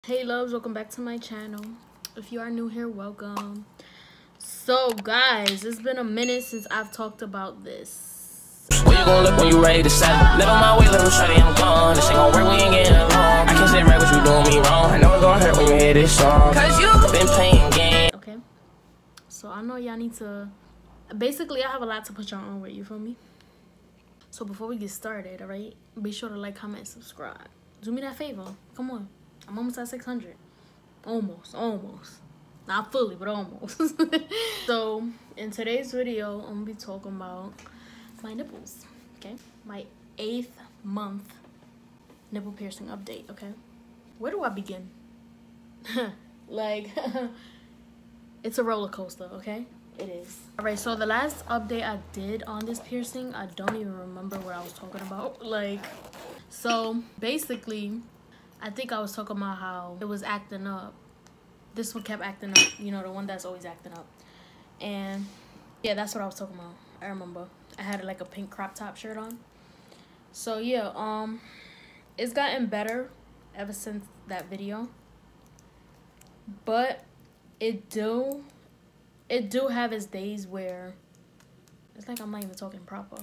Hey loves, welcome back to my channel. If you are new here, welcome. So guys, it's been a minute since I've talked about this. Where you gonna look when you ready to settle? Live on my way, little shawty, I'm gone. This ain't gonna work, we ain't getting along. I can't say right, but you doing me wrong. I know it's gonna hurt when you hear this song, cause you been playing games. Okay, so I know y'all need to, basically I have a lot to put y'all on with, you feel me? So before we get started, alright, be sure to like, comment, and subscribe. Do me that favor, come on. I'm almost at 600. Almost. Not fully, but almost. So, in today's video, I'm gonna be talking about my nipples, okay? My 8th month nipple piercing update, okay? Where do I begin? Like, it's a roller coaster, okay? It is. Alright, so the last update I did on this piercing, I don't even remember what I was talking about. Like, so basically, I think I was talking about how it was acting up. This one kept acting up, you know, the one that's always acting up. And yeah, that's what I was talking about. I remember. I had like a pink crop top shirt on. So yeah, it's gotten better ever since that video. But it do have its days where it's like I'm not even talking proper.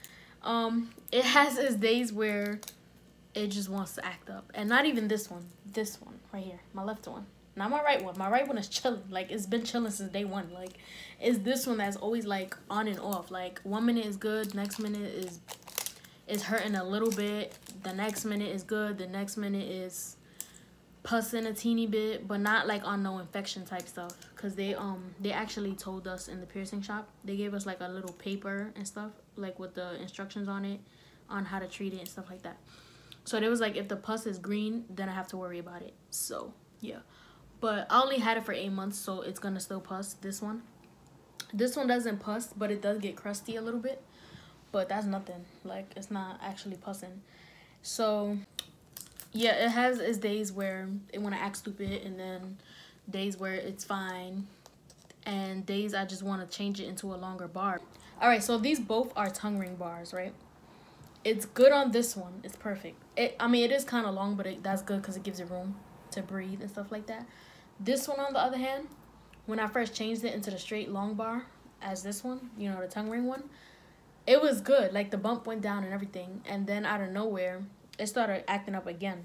It has its days where it just wants to act up. And not even this one right here, my left one, not my right one. My right one is chilling, like it's been chilling since day one. Like it's this one that's always like on and off. Like 1 minute is good, next minute is hurting a little bit, the next minute is good, the next minute is pussing a teeny bit, but not like on no infection type stuff. Because they actually told us in the piercing shop, they gave us like a little paper and stuff, like with the instructions on it, on how to treat it and stuff like that. So it was like, if the pus is green, then I have to worry about it. So yeah, but I only had it for 8 months, so it's gonna still pus. This one doesn't pus, but it does get crusty a little bit, but that's nothing. Like, it's not actually pussing. So yeah, it has its days where it want to act stupid, and then days where it's fine, and days I just want to change it into a longer bar. All right, so these both are tongue ring bars, right? It's good on this one. It's perfect. I mean, it is kind of long, but that's good because it gives it room to breathe and stuff like that. This one, on the other hand, when I first changed it into the straight long bar as this one, you know, the tongue ring one, it was good. Like, the bump went down and everything. And then out of nowhere, it started acting up again.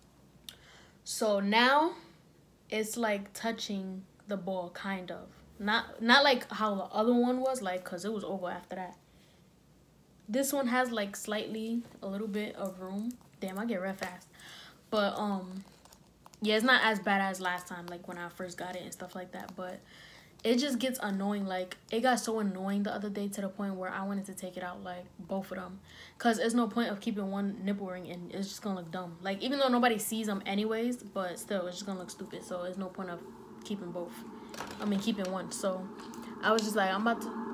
So now it's like touching the ball, kind of. Not like how the other one was, like, because it was over after that. This one has like slightly a little bit of room. Damn, I get red fast. But yeah, it's not as bad as last time, like when I first got it and stuff like that. But it just gets annoying. Like, it got so annoying the other day to the point where I wanted to take it out, like both of them, because there's no point of keeping one nipple ring and it's just gonna look dumb. Like, even though nobody sees them anyways, but still it's just gonna look stupid. So there's no point of keeping both. I mean, keeping one. So I was just like, I'm about to,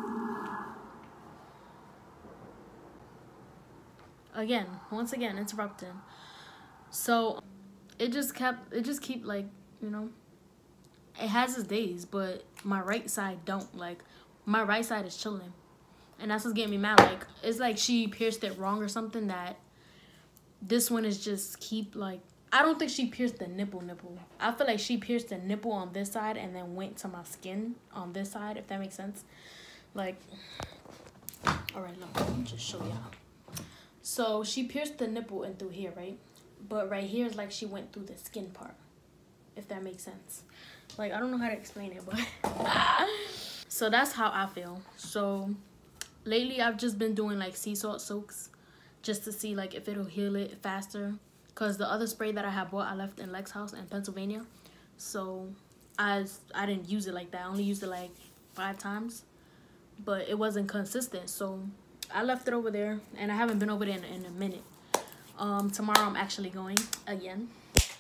once again interrupting. So it just keep like, you know, it has its days, but my right side don't. Like, my right side is chilling, and that's what's getting me mad. Like, it's like she pierced it wrong or something, that this one is just keep, like, I don't think she pierced the nipple. I feel like she pierced the nipple on this side and then went to my skin on this side, if that makes sense. Like, all right, look, let me just show y'all. So she pierced the nipple in through here, right? But right here is like she went through the skin part, if that makes sense. Like, I don't know how to explain it, but so that's how I feel. So lately I've just been doing like sea salt soaks just to see like if it'll heal it faster, because the other spray that I had bought, I left in Lex's house in Pennsylvania. So I didn't use it like that. I only used it like 5 times, but it wasn't consistent. So I left it over there, and I haven't been over there in a minute. Tomorrow I'm actually going again.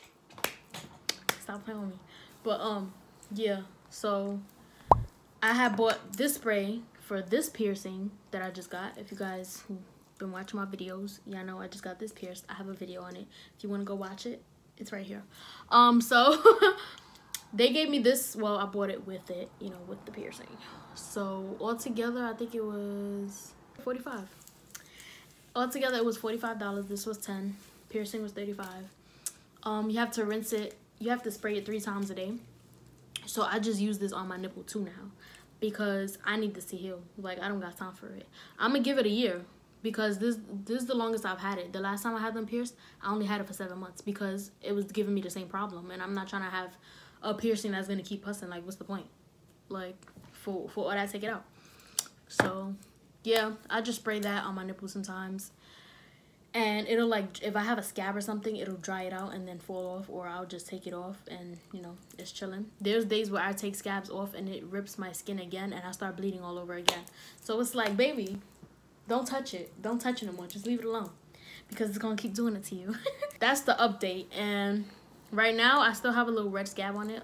Stop playing with me. But yeah, so I had bought this spray for this piercing that I just got. If you guys who've been watching my videos, y'all know I just got this pierced. I have a video on it. If you want to go watch it, it's right here. So they gave me this. Well, I bought it with it, you know, with the piercing. So altogether, I think it was $45. Altogether, it was $45. This was $10. Piercing was $35. You have to rinse it. You have to spray it 3 times a day. So I just use this on my nipple too now, because I need this to heal. Like, I don't got time for it. I'm gonna give it a year, because this is the longest I've had it. The last time I had them pierced, I only had it for 7 months because it was giving me the same problem, and I'm not trying to have a piercing that's gonna keep pussing. Like, what's the point? Like, for all that, take it out. So yeah, I just spray that on my nipples sometimes, and it'll, like, if I have a scab or something, it'll dry it out and then fall off, or I'll just take it off and, you know, it's chilling. There's days where I take scabs off and it rips my skin again and I start bleeding all over again. So it's like, baby, don't touch it. Don't touch it no more. Just leave it alone, because it's gonna keep doing it to you. That's the update. And right now I still have a little red scab on it.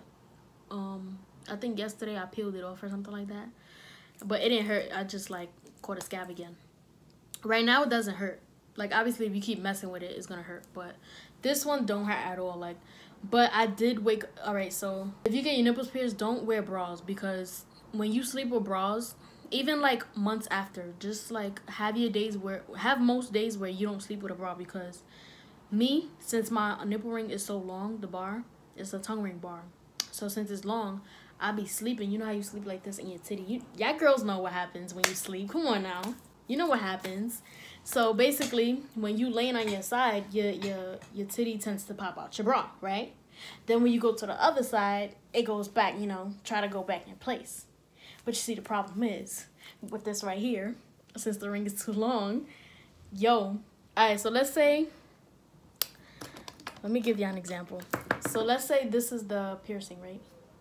I think yesterday I peeled it off or something like that, but it didn't hurt. I just, like, caught a scab again. Right now it doesn't hurt. Like, obviously if you keep messing with it, it's gonna hurt, but this one don't hurt at all. Like, but I did wake. All right, so if you get your nipples pierced, don't wear bras, because when you sleep with bras, even like months after, just like have most days where you don't sleep with a bra. Because me, since my nipple ring is so long, the bar, it's a tongue ring bar, so since it's long, I be sleeping. You know how you sleep like this in your titty? Y'all girls know what happens when you sleep. Come on now, you know what happens. So basically, when you laying on your side, your titty tends to pop out your bra, right? Then when you go to the other side, it goes back, you know, try to go back in place. But you see, the problem is with this right here, since the ring is too long, all right, so let's say, let me give you an example. So let's say this is the piercing, right?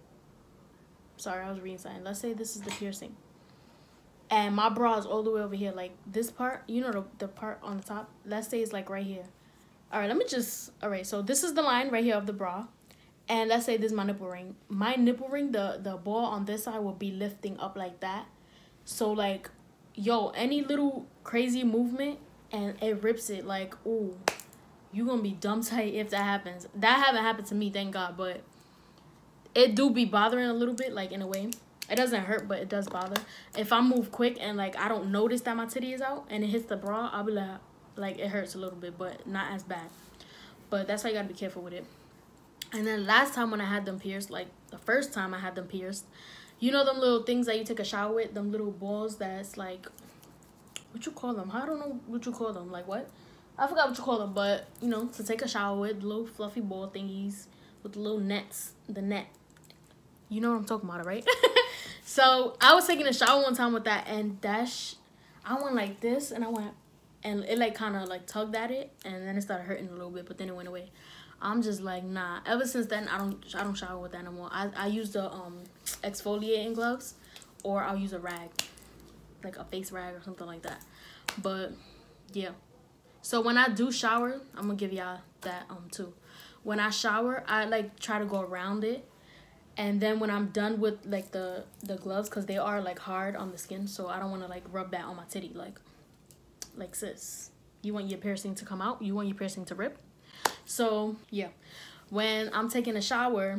Sorry, I was reading something. Let's say this is the piercing, and my bra is all the way over here, like this part, you know, the part on the top. Let's say it's like right here. All right, so this is the line right here of the bra, and let's say this is my nipple ring. My nipple ring, the ball on this side will be lifting up like that. So, like, any little crazy movement and it rips it. Like, ooh, you gonna be dumb tight if that happens. That haven't happened to me, thank God, but it do be bothering a little bit, like, in a way. It doesn't hurt, but it does bother. If I move quick and, like, I don't notice that my titty is out and it hits the bra, I'll be like, it hurts a little bit, but not as bad. But that's why you gotta be careful with it. And then last time when I had them pierced, like the first time I had them pierced, you know them little things that you take a shower with, them little balls that's like, what you call them? I don't know what you call them. Like, what? I forgot what you call them, but, you know, to take a shower with, little fluffy ball thingies with the little nets, the net. You know what I'm talking about, right? So I was taking a shower one time with that, and I went like this, and it like kind of like tugged at it, and then it started hurting a little bit, but then it went away. I'm just like, nah. Ever since then, I don't shower with that no more. I use the exfoliating gloves, or I'll use a rag, like a face rag or something like that. But yeah. So when I do shower, I'm gonna give y'all that too. When I shower, I like try to go around it. And then when I'm done with like the gloves, because they are like hard on the skin, so I don't want to like rub that on my titty. Like, sis, you want your piercing to come out? You want your piercing to rip? So yeah, when I'm taking a shower,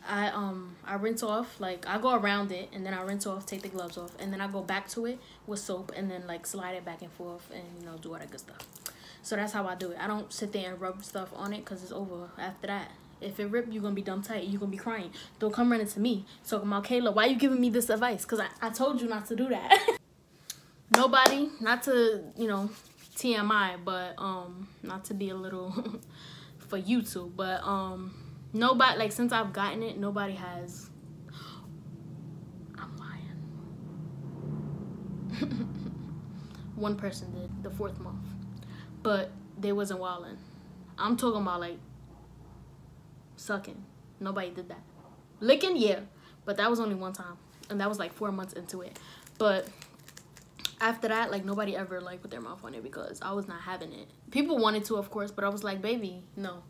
I rinse off, like I go around it, and then I rinse off, take the gloves off, and then I go back to it with soap, and then like slide it back and forth, and, you know, do all that good stuff. So that's how I do it. I don't sit there and rub stuff on it, because it's over after that. If it rip, you're gonna be dumb tight. You're gonna be crying. Don't come running to me talking about, Kayla, why you giving me this advice? Because I told you not to do that. Nobody, not to, you know, TMI, but not to be a little for YouTube, but nobody, like, since I've gotten it, nobody has. I'm lying. One person did the 4th month, but they wasn't wilding. I'm talking about like sucking. Nobody did that. Licking, yeah, but that was only one time, and that was like 4 months into it. But after that, like, nobody ever like put their mouth on it, because I was not having it. People wanted to, of course, but I was like, baby, no.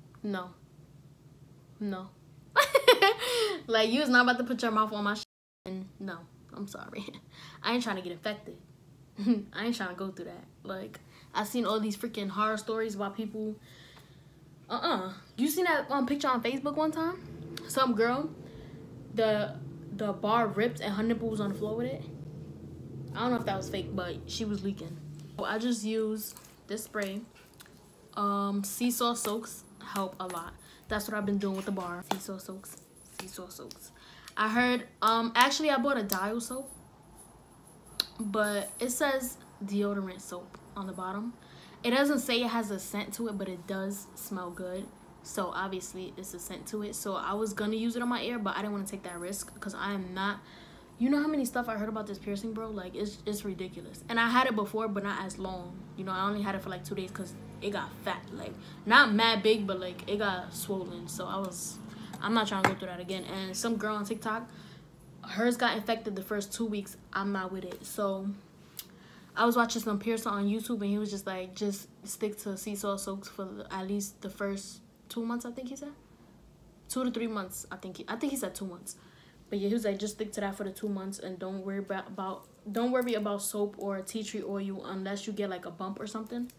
Like, you was not about to put your mouth on my shit, and no, I'm sorry. I ain't trying to get infected. I ain't trying to go through that. Like, I seen all these freaking horror stories about people. You seen that picture on Facebook one time? Some girl, the bar ripped and her nipple was on the floor with it. I don't know if that was fake, but she was leaking. I just use this spray. Sea salt soaks help a lot. That's what I've been doing with the bar. Seesaw soaks. Seesaw soaks. I heard, actually I bought a Dial soap, but it says deodorant soap on the bottom. It doesn't say it has a scent to it, but it does smell good. So obviously it's a scent to it. So I was gonna use it on my ear, but I didn't want to take that risk because I am not. You know how many stuff I heard about this piercing, bro? Like, it's ridiculous. And I had it before, but not as long. You know, I only had it for like 2 days because it got fat. Like, not mad big, but like it got swollen. So I'm not trying to go through that again. And some girl on TikTok, hers got infected the first 2 weeks. I'm not with it. So I was watching some piercer on YouTube, and he was just like, just stick to Seesaw soaks for at least the first 2 months, I think he said. 2 to 3 months, I think he said 2 months. But yeah, he was like, just stick to that for the 2 months, and don't worry about soap or tea tree oil unless you get like a bump or something.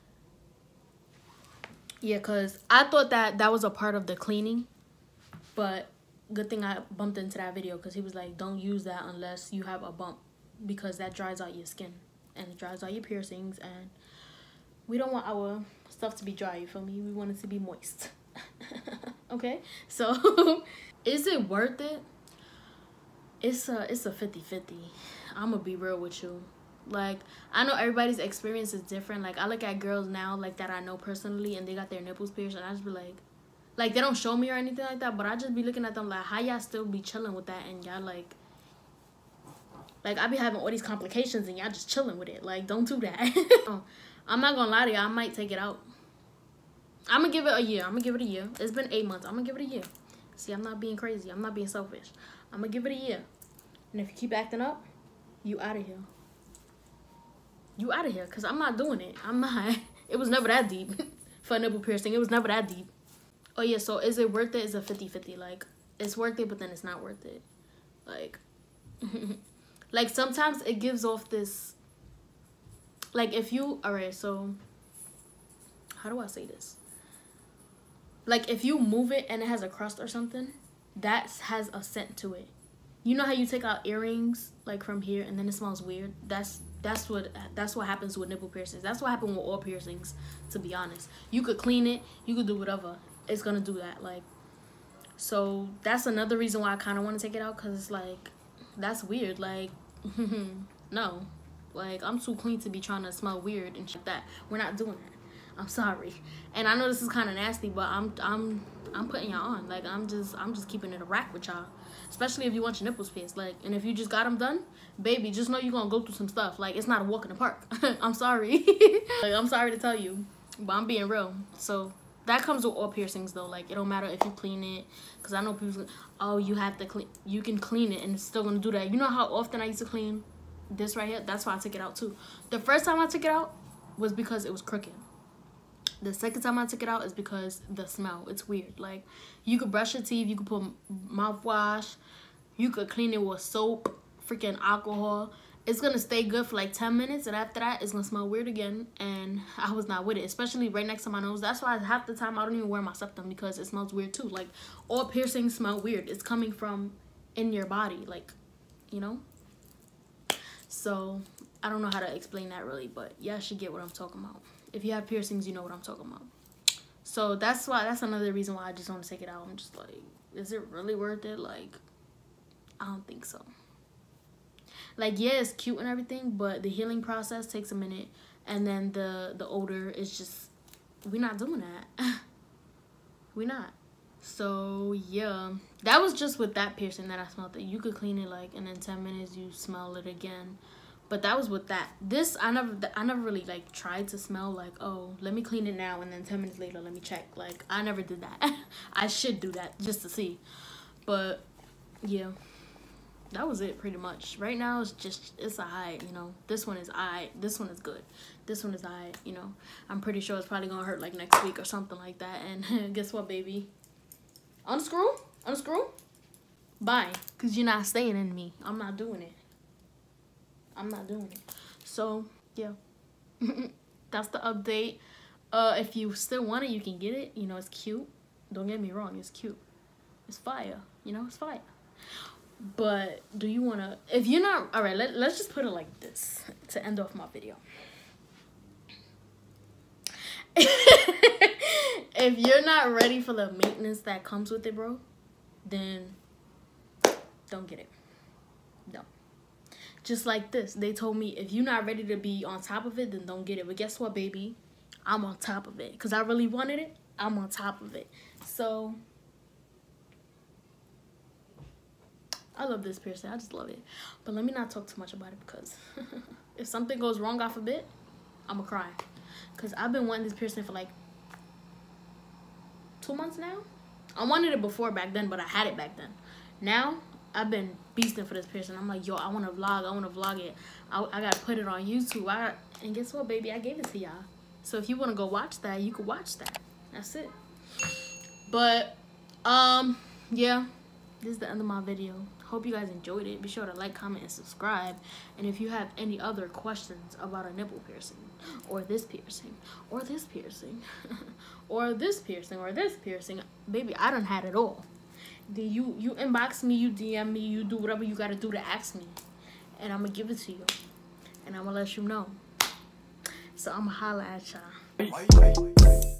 Yeah, cause I thought that was a part of the cleaning, but good thing I bumped into that video, because he was like, don't use that unless you have a bump, because that dries out your skin and it dries out your piercings, and we don't want our stuff to be dry, you feel me? We want it to be moist. Okay, so is it worth it? It's a 50-50. I'm gonna be real with you. Like, I know everybody's experience is different. Like, I look at girls now, like, that I know personally, and they got their nipples pierced, and I just be like, they don't show me or anything like that, but I just be looking at them like, how y'all still be chilling with that, and y'all like I be having all these complications, and y'all just chilling with it. Like, don't do that. I'm not gonna lie to y'all, I might take it out. I'm gonna give it a year. It's been 8 months. I'm gonna give it a year. See, I'm not being crazy. I'm not being selfish. I'm gonna give it a year. And if you keep acting up, you out of here. You out of here, because I'm not doing it. I'm not. It was never that deep. For a nipple piercing, it was never that deep. Oh, yeah, so is it worth it? It's a 50-50. Like, it's worth it, but then it's not worth it. Like, like, sometimes it gives off this, like, if you, alright, so, how do I say this? Like, if you move it and it has a crust or something, that has a scent to it. You know how you take out earrings, like, from here, and then it smells weird? That's what happens with nipple piercings. That's what happened with all piercings, to be honest. You could clean it, you could do whatever. It's gonna do that. Like, so that's another reason why I kind of want to take it out, because it's like, that's weird. Like, no. Like, I'm too clean to be trying to smell weird and shit like that. We're not doing that. I'm sorry. And I know this is kind of nasty, but I'm putting y'all on. Like, I'm just keeping it a rack with y'all. Especially if you want your nipples pierced. Like, and if you just got them done, baby, just know you're gonna go through some stuff. Like, it's not a walk in the park. I'm sorry. Like, I'm sorry to tell you, but I'm being real. So that comes with all piercings, though. Like, it don't matter if you clean it, because I know people, oh, you have to clean. You can clean it, and it's still gonna do that. You know how often I used to clean this right here? That's why I took it out too. The first time I took it out was because it was crooked. The second time I took it out is because the smell. It's weird. Like, you could brush your teeth, you could put mouthwash, you could clean it with soap, freaking alcohol. It's gonna stay good for like 10 minutes, and after that, it's gonna smell weird again. And I was not with it, especially right next to my nose. That's why half the time I don't even wear my septum, because it smells weird too. Like, all piercings smell weird. It's coming from in your body, like, you know. So I don't know how to explain that really, but y'all should get what I'm talking about. If you have piercings, you know what I'm talking about. So that's another reason why I just want to take it out. I'm just like, is it really worth it? Like, I don't think so. Like, yeah, it's cute and everything, but the healing process takes a minute, and then the odor is just, we're not doing that. We're not. So yeah, that was just with that piercing that I smelled it. You could clean it, like, and in 10 minutes you smell it again. But that was with that. This, I never really, like, tried to smell, like, oh, let me clean it now, and then 10 minutes later, let me check. Like, I never did that. I should do that, just to see. But, yeah. That was it, pretty much. Right now, it's alright, you know. This one is alright. This one is good. This one is alright, you know. I'm pretty sure it's probably gonna hurt, like, next week or something like that. And guess what, baby? Unscrew? Unscrew? Bye. Because you're not staying in me. I'm not doing it. I'm not doing it. So, yeah. That's the update. If you still want it, you can get it. You know, it's cute. Don't get me wrong. It's cute. It's fire. You know, it's fire. But do you want to... If you're not... Alright, let's just put it like this to end off my video. If you're not ready for the maintenance that comes with it, bro, then don't get it. No. Just like this, they told me if you're not ready to be on top of it, then don't get it. But guess what, baby? I'm on top of it. Because I really wanted it. I'm on top of it. So, I love this piercing. I just love it. But let me not talk too much about it because if something goes wrong, God forbid, I'm going to cry. Because I've been wanting this piercing for like 2 months now. I wanted it before back then, but I had it back then. Now, I've been beasting for this piercing. I'm like, yo, I want to vlog it. I got to put it on YouTube. And guess what, baby? I gave it to y'all. So if you want to go watch that, you can watch that. That's it. But, yeah. This is the end of my video. Hope you guys enjoyed it. Be sure to like, comment, and subscribe. And if you have any other questions about a nipple piercing, or this piercing, or this piercing, or this piercing, or this piercing, baby, I done had it all. Then you inbox me, you DM me, you do whatever you gotta do to ask me, and I'm gonna give it to you, and I'm gonna let you know. So I'm gonna holla at y'all.